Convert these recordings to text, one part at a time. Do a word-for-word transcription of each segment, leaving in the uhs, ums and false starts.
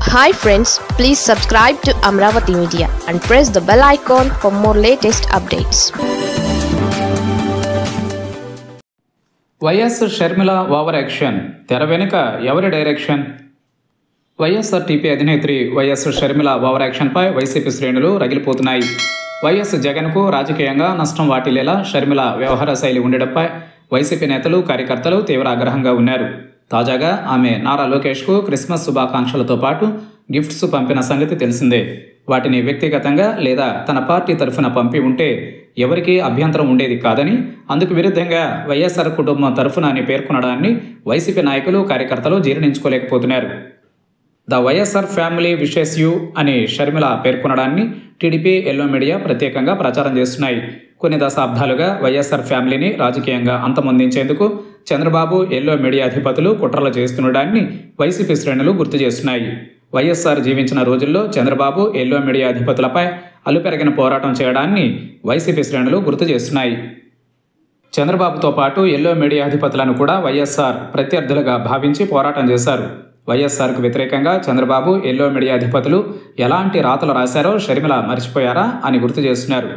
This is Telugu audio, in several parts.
Hi friends, please subscribe to Amravati Media and press the bell icon for more latest updates. YS Sharmila over action తెర వెనుక ఎవరి డైరెక్షన్? వైఎస్ఆర్టీపీ అధినేత్రి వైఎస్ షర్మిల ఓవర్ యాక్షన్పై వైసీపీ శ్రేణులు రగిలిపోతున్నాయి. వైఎస్ జగన్కు రాజకీయంగా నష్టం వాటిల్లేలా షర్మిల వ్యవహార శైలి ఉండడంపై వైసీపీ నేతలు కార్యకర్తలు తీవ్ర ఆగ్రహంగా ఉన్నారు. తాజాగా ఆమె నారా లోకేష్కు క్రిస్మస్ శుభాకాంక్షలతో పాటు గిఫ్ట్స్ పంపిన సంగతి తెలిసిందే. వాటిని వ్యక్తిగతంగా లేదా తన పార్టీ తరఫున పంపి ఉంటే ఎవరికీ అభ్యంతరం ఉండేది కాదని, అందుకు విరుద్ధంగా వైఎస్ఆర్ కుటుంబం తరఫున అని పేర్కొనడాన్ని వైసీపీ నాయకులు కార్యకర్తలు జీర్ణించుకోలేకపోతున్నారు. The YSR family wishes you అని షర్మిల పేర్కొనడాన్ని టీడీపీ ఎల్లో మీడియా ప్రత్యేకంగా ప్రచారం చేస్తున్నాయి. కొన్ని దశాబ్దాలుగా వైఎస్ఆర్ ఫ్యామిలీని రాజకీయంగా అంతమొందించేందుకు చంద్రబాబు ఎల్లో మీడియా అధిపతులు కుట్రలు చేస్తుండడాన్ని వైసీపీ శ్రేణులు గుర్తు చేస్తున్నాయి. వైఎస్ఆర్ జీవించిన రోజుల్లో చంద్రబాబు ఎల్లో మీడియా అధిపతులపై అలుపెరగిన పోరాటం చేయడాన్ని వైసీపీ శ్రేణులు గుర్తు చేస్తున్నాయి. చంద్రబాబుతో పాటు ఎల్లో మీడియా అధిపతులను కూడా వైఎస్ఆర్ ప్రత్యర్థులుగా భావించి పోరాటం చేశారు. వైఎస్ఆర్కు వ్యతిరేకంగా చంద్రబాబు ఎల్లో మీడియా అధిపతులు ఎలాంటి రాతలు రాశారో షర్మిల మర్చిపోయారా అని గుర్తు చేస్తున్నారు.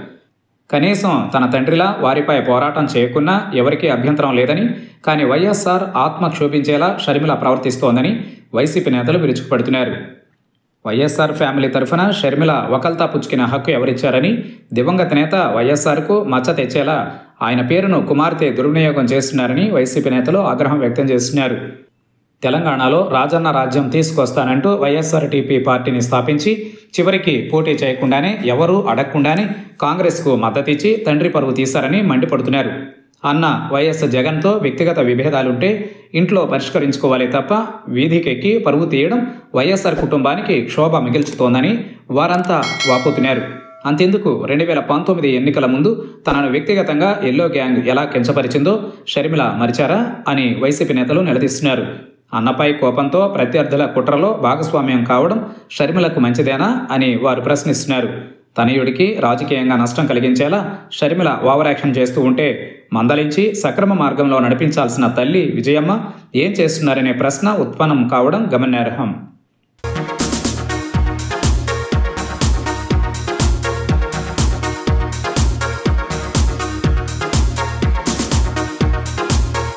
కనీసం తన తండ్రిలా వారిపై పోరాటం చేయకున్నా ఎవరికీ అభ్యంతరం లేదని, కానీ వైఎస్ఆర్ ఆత్మ క్షోభించేలా షర్మిల ప్రవర్తిస్తోందని వైసీపీ నేతలు విరుచుకుపడుతున్నారు. వైఎస్ఆర్ ఫ్యామిలీ తరఫున షర్మిల వకల్తా పుచ్చుకిన హక్కు ఎవరిచ్చారని, దివంగత నేత వైఎస్ఆర్కు మచ్చ తెచ్చేలా ఆయన పేరును కుమార్తె దుర్వినియోగం చేస్తున్నారని వైసీపీ నేతలు ఆగ్రహం వ్యక్తం చేస్తున్నారు. తెలంగాణలో రాజన్న రాజ్యం తీసుకొస్తానంటూ వైఎస్ఆర్టీపీ పార్టీని స్థాపించి చివరికి పోటీ చేయకుండానే ఎవరూ అడగకుండానే కాంగ్రెస్కు మద్దతిచ్చి తండ్రి పరువు తీశారని మండిపడుతున్నారు. అన్న వైఎస్ జగన్తో వ్యక్తిగత విభేదాలుంటే ఇంట్లో పరిష్కరించుకోవాలి తప్ప వీధికెక్కి పరువు తీయడం వైఎస్ఆర్ కుటుంబానికి క్షోభ మిగిల్చుతోందని వారంతా వాపోతున్నారు. అంతెందుకు రెండు వేల పంతొమ్మిది ఎన్నికల ముందు తనను వ్యక్తిగతంగా ఎల్లో గ్యాంగ్ ఎలా కించపరిచిందో షర్మిల మరిచారా అని వైసీపీ నేతలు నిలదీస్తున్నారు. అన్నపై కోపంతో ప్రత్యర్థుల కుట్రలో భాగస్వామ్యం కావడం షర్మిలకు మంచిదేనా అని వారు ప్రశ్నిస్తున్నారు. తనయుడికి రాజకీయంగా నష్టం కలిగించేలా షర్మిల ఓవర్ యాక్షన్ చేస్తూ ఉంటే మందలించి సక్రమ మార్గంలో నడిపించాల్సిన తల్లి విజయమ్మ ఏం చేస్తున్నారనే ప్రశ్న ఉత్పన్నం కావడం గమనార్హం.